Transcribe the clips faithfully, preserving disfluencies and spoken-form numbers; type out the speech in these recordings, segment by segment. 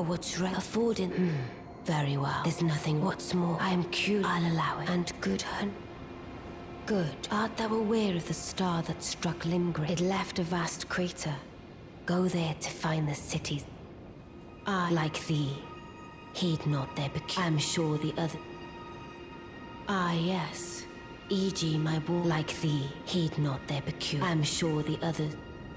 are what's right. Affording. Hmm. Very well. There's nothing. What's more, I am cute. I'll allow it. And good hun. Good. Art thou aware of the star that struck Limgrave? It left a vast crater. Go there to find the cities. I, like thee, heed not their peculiar. I'm sure the other. Ah, yes. for example, my war. Like thee, heed not their peculiar. I'm sure the others.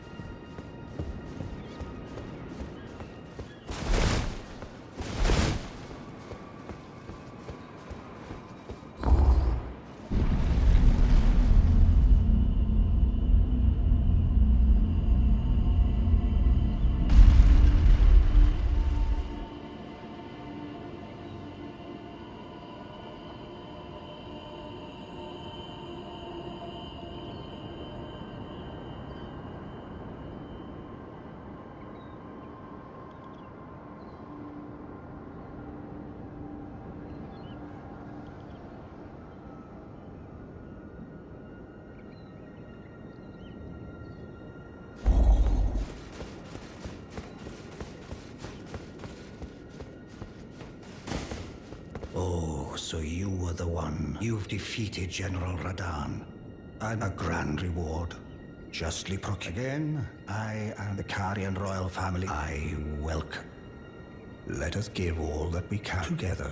So you were the one. You've defeated General Radahn. I'm a grand reward. Justly procured. Again, I am the Carian royal family. I welcome. Let us give all that we can together.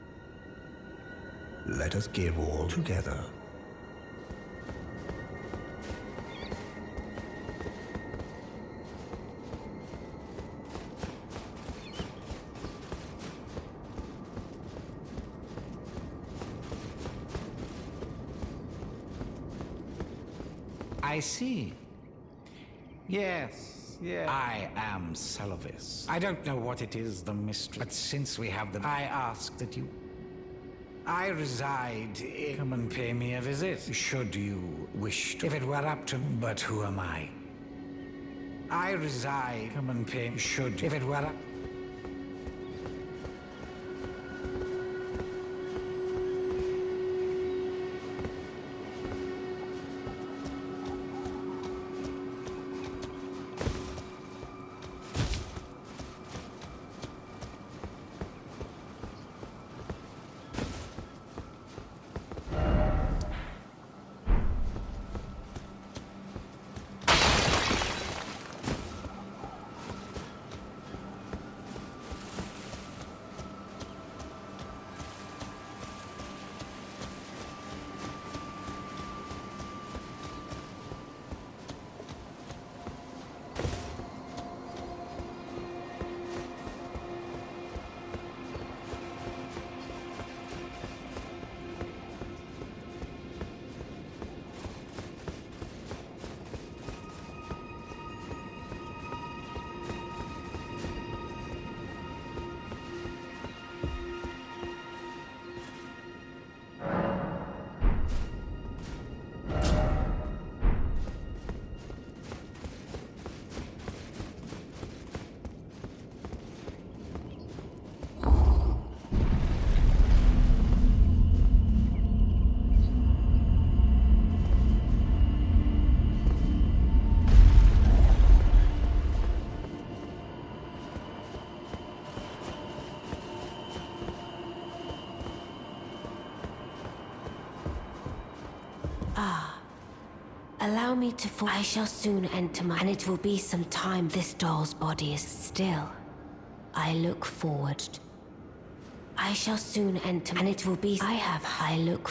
Let us give all together. I see. Yes, yes. I am Seluvis. I don't know what it is, the mystery, but since we have the... I ask that you... I reside in... Come and pay me a visit, should you wish to. If it were up to me, but who am I? I reside... Come and pay me, should... If it were up... Allow me to fall. I shall soon enter my... And it will be some time. This doll's body is still. I look forward. I shall soon enter... And it will be... I have... I look...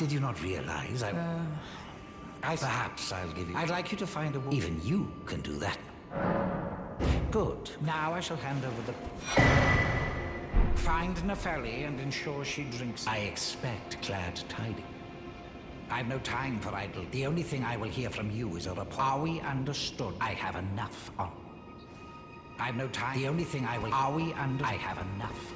Did you not realize I... Uh, I... Perhaps I'll give you... I'd like you to find a woman. Even you can do that. Good. Now I shall hand over the... Find Nefeli and ensure she drinks. I expect glad tidings. I've no time for idle. The only thing I will hear from you is a report. Are we understood? I have enough on. I've no time. The only thing I will... Are we under... I have enough.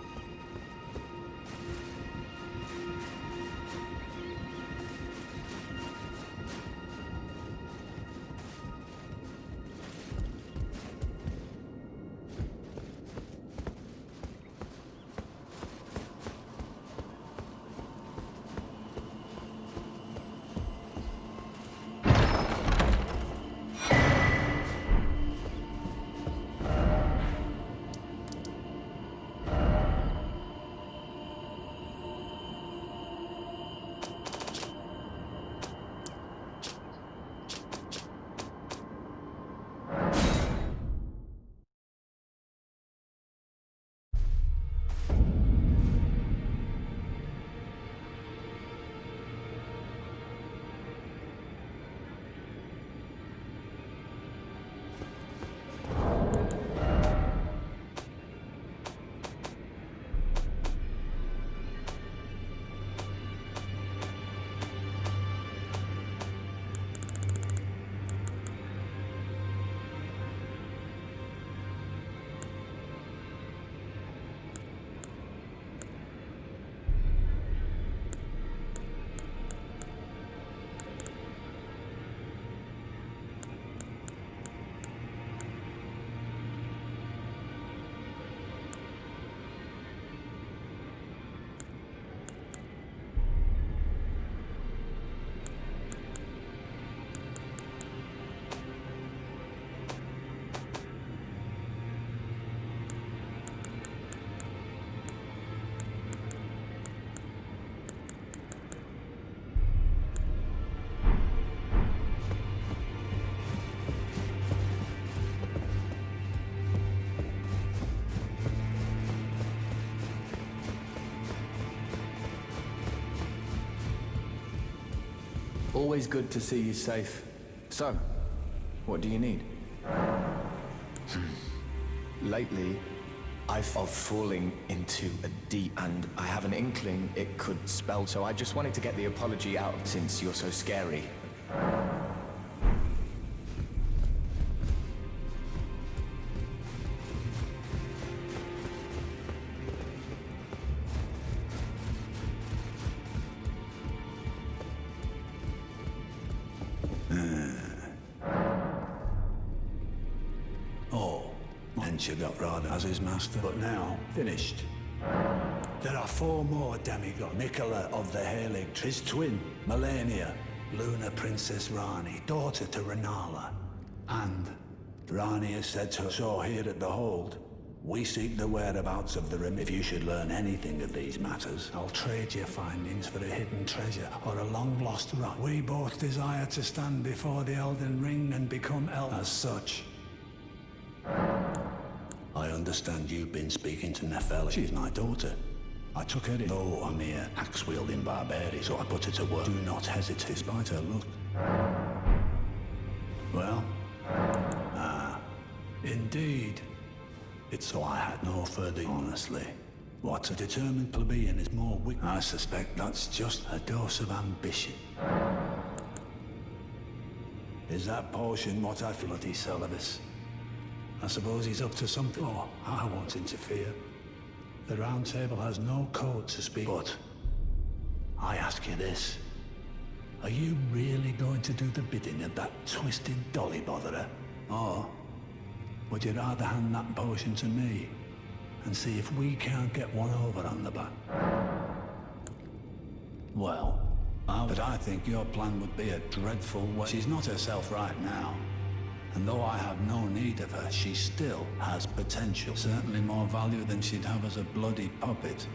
Always good to see you safe. So, what do you need? Lately, I've of falling into a deep, and I have an inkling it could spell, so I just wanted to get the apology out since you're so scary. You got Rada as his master, but now finished. There are four more demigods. Nicola of the Halig, his twin, Melania, Luna Princess Rani, daughter to Renala. And Rani has said to us, so here at the Hold, we seek the whereabouts of the Rim. If you should learn anything of these matters, I'll trade your findings for a hidden treasure or a long-lost rock. We both desire to stand before the Elden Ring and become elders. As such, I understand you've been speaking to Nefeli. She's my daughter. I took her in, though a mere axe-wielding barbarian, so I put her to work. Do not hesitate, despite her look. Well, ah, indeed. It's so I had no further, honestly. What a determined plebeian is more wicked. I suspect that's just a dose of ambition. Is that potion what I feel at Celovus? I suppose he's up to something. Oh, I won't interfere. The Round Table has no code to speak. But I ask you this. Are you really going to do the bidding of that twisted dolly botherer? Or would you rather hand that potion to me and see if we can't get one over on the back? Well, I but I think your plan would be a dreadful way. She's not herself right now. And though I have no need of her, she still has potential. Certainly more value than she'd have as a bloody puppet.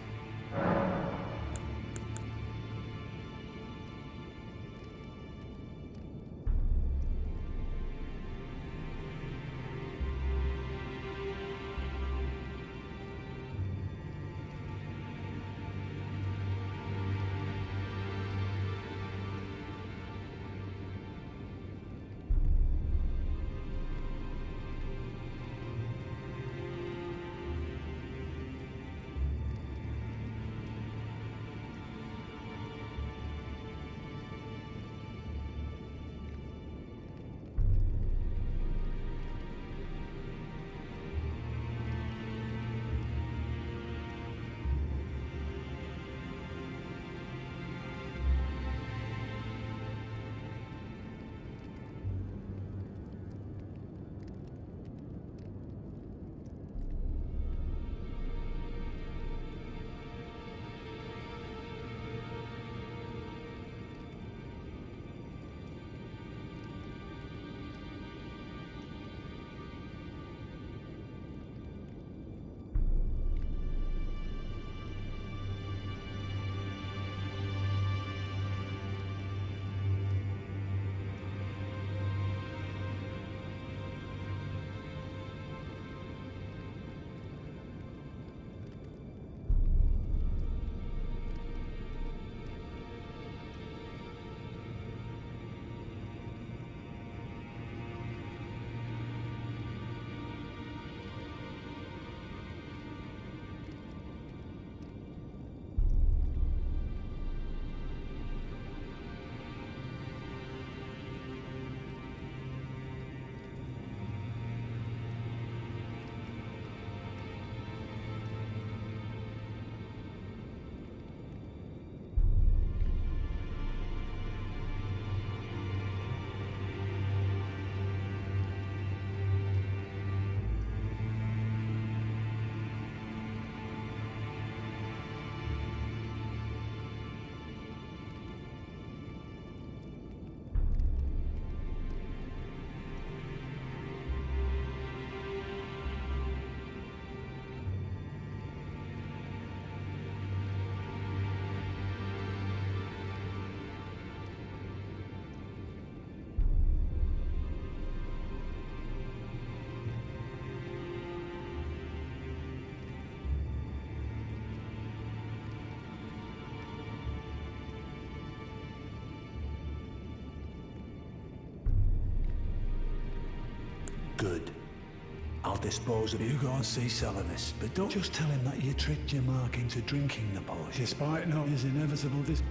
Good. I'll dispose of it. You go and see Selenus, but don't just tell him that you tricked your mark into drinking the potion. Despite no his inevitable dis...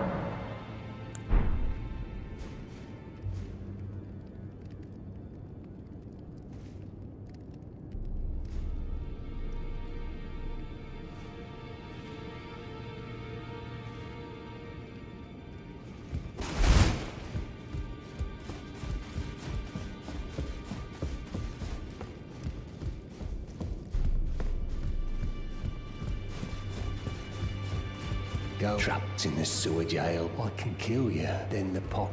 Go trapped in the sewer jail. What can kill you? Then the pot.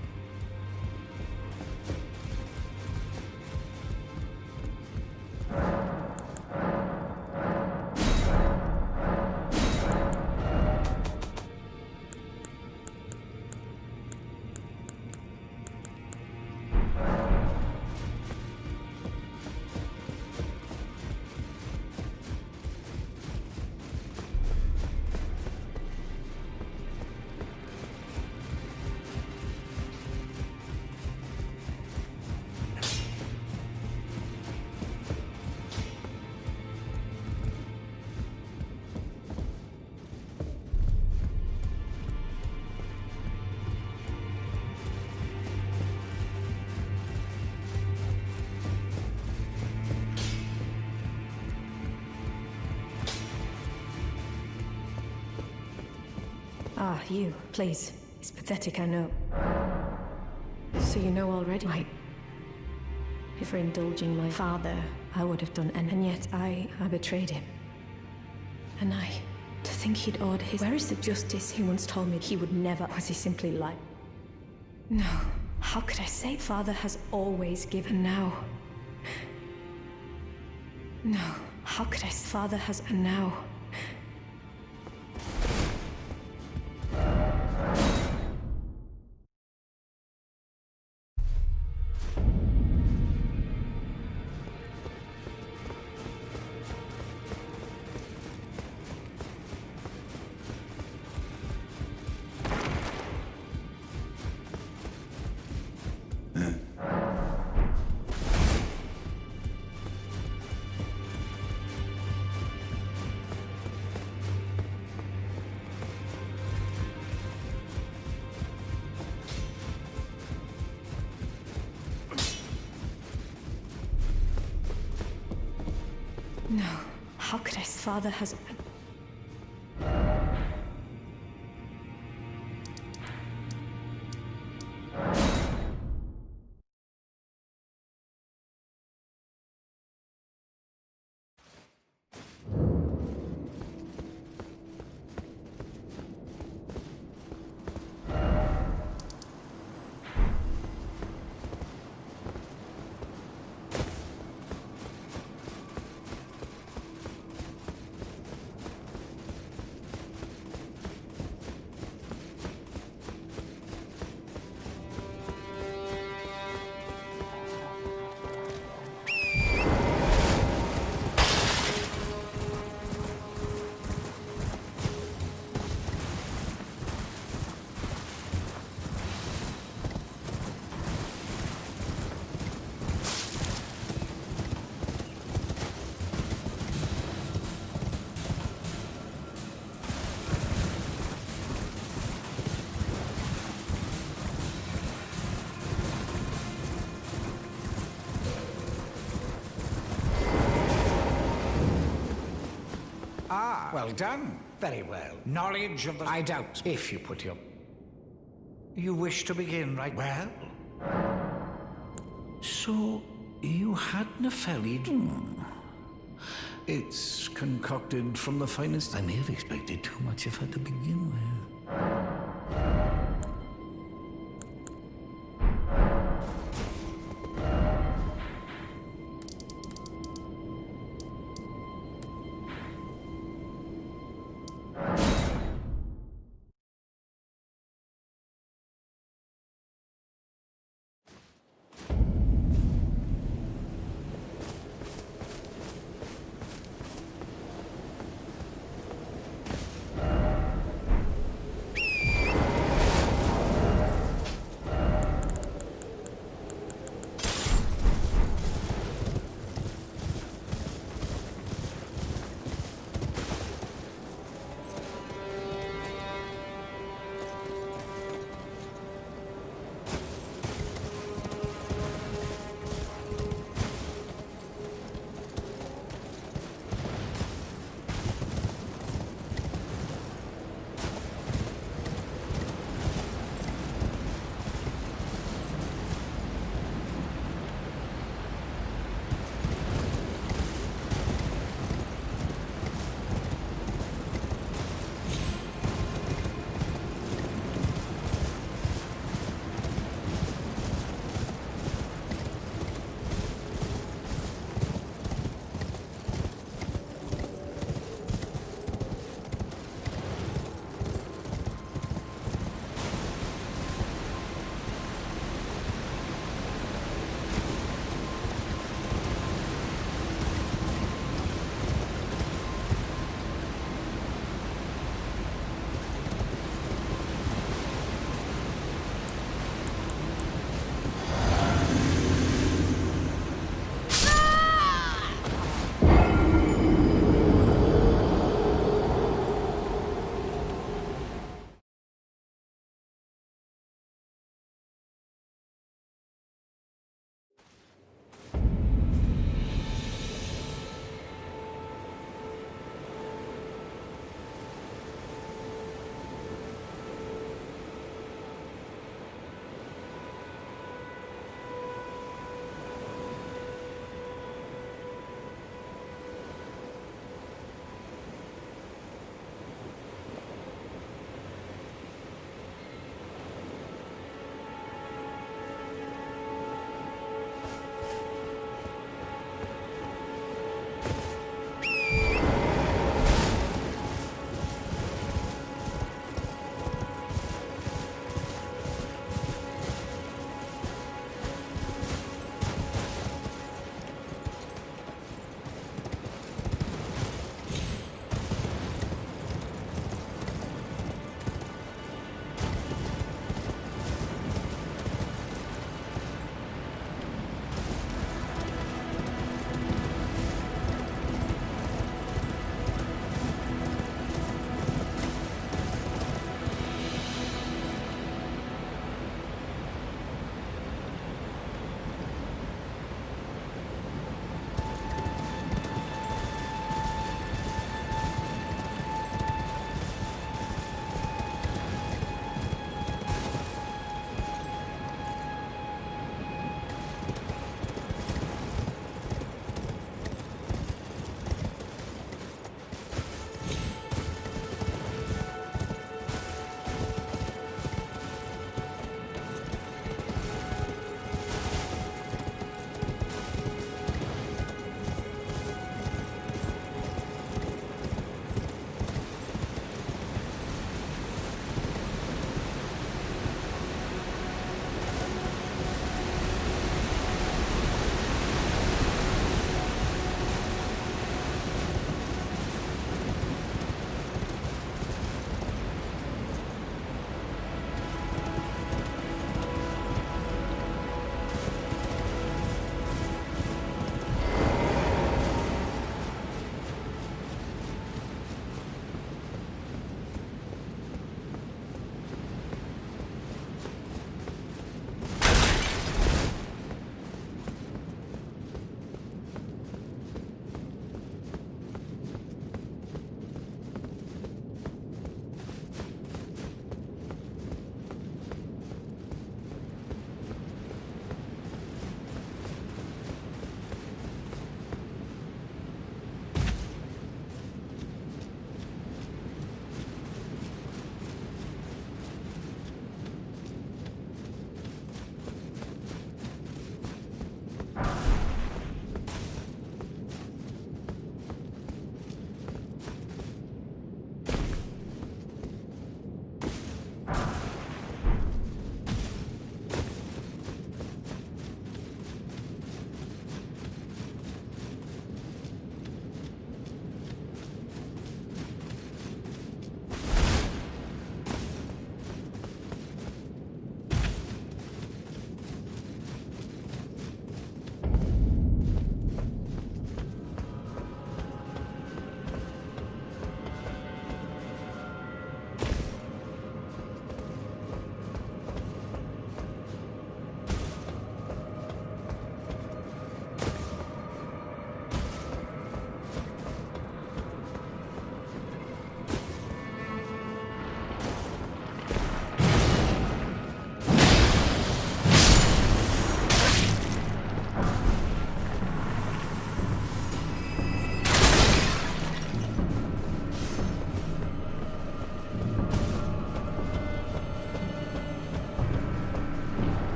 Ah, you. Please. It's pathetic, I know. So you know already? Right. If for indulging my father, I would have done anything, and yet I... I betrayed him. And I... To think he'd owed his... Where is the justice he once told me he would never... Was he simply like... No. How could I say? Father has always given now. No. How could I... Father has... And now... No. How could I... Father has... Ah, well done. Very well. Knowledge of the... I doubt if you put your... You wish to begin, right? Well... So, you had Nepheli... Hmm. It's concocted from the finest... I may have expected too much of her to begin with.